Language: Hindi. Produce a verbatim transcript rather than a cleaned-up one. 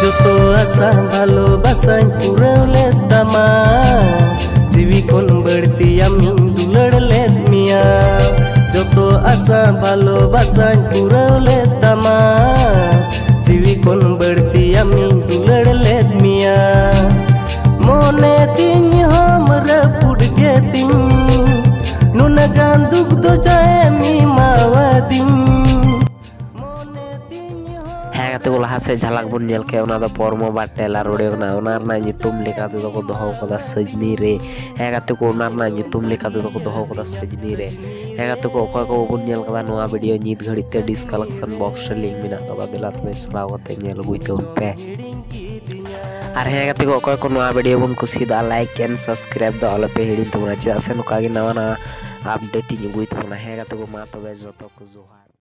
যত আশা ভালোবাসায় পুরাও লেদ তামা জীবী কোন বাড়তি আমি দুলার লেদ মিয়া যত আশা ভালোবাসায় পুরাও লেদ তামা জীবী কোন বাড়তি আমি দুলার লেদ মিয়া মনে তিন हमरा पुड़ गे तिन नुन गान दुख दो जाए मी मावा दिन হ্যাঁ গাতে को लाहा से झलक बन नेल के ओना दो परमो बा टेलर ओडे ना ओना ना nyutum लेका दो को दोहो कदा सजनी रे হ্যাঁ गाते को ओना ना nyutum लेका दो को दोहो कदा सजनी रे হ্যাঁ गाते को ओका को बन नेल कदा नोआ वीडियो नीत घड़ी ते डिस्कलेक्शन बॉक्स रे लिंक मेना कदा दिला तमे चलाव कते नेल गुइते उनपे और है गाते को ओका को नोआ वीडियो बन कुसी दा लाइक एंड सब्सक्राइब द ऑल पे हिडिन तुमरा जे आसे नुका गे नवा ना अपडेट नी गुइते ना है गाते को मा तबे जतो को जोहा।